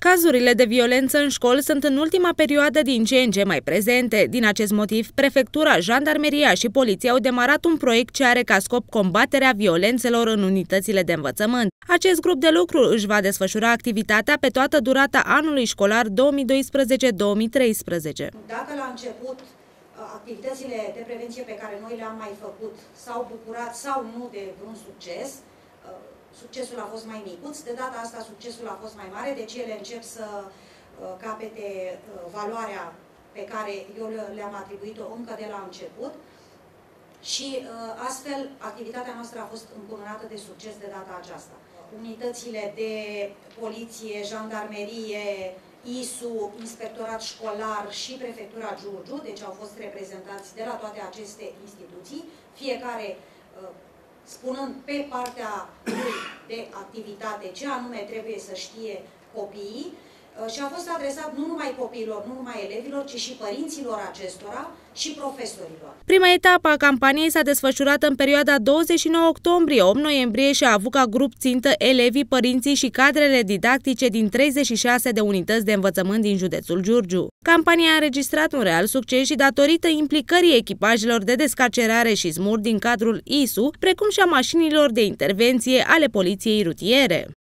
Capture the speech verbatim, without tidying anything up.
Cazurile de violență în școli sunt în ultima perioadă din ce în ce mai prezente. Din acest motiv, prefectura, jandarmeria și poliția au demarat un proiect ce are ca scop combaterea violențelor în unitățile de învățământ. Acest grup de lucru își va desfășura activitatea pe toată durata anului școlar două mii doisprezece două mii treisprezece. Dacă la început activitățile de prevenție pe care noi le-am mai făcut s-au bucurat sau nu de un succes, succesul a fost mai micuț, de data asta succesul a fost mai mare, deci ele încep să capete valoarea pe care eu le-am atribuit-o încă de la început și astfel activitatea noastră a fost încununată de succes de data aceasta. Unitățile de poliție, jandarmerie, I S U, Inspectorat Școlar și Prefectura Giurgiu, deci au fost reprezentați de la toate aceste instituții, fiecare spunând pe partea lui de activitate ce anume trebuie să știe copiii și a fost adresat nu numai copiilor, nu numai elevilor, ci și părinților acestora și profesorilor. Prima etapă a campaniei s-a desfășurat în perioada douăzeci și nouă octombrie opt noiembrie și a avut ca grup țintă elevii, părinții și cadrele didactice din treizeci și șase de unități de învățământ din județul Giurgiu. Campania a înregistrat un real succes și datorită implicării echipajelor de descarcerare și smur din cadrul I S U, precum și a mașinilor de intervenție ale poliției rutiere.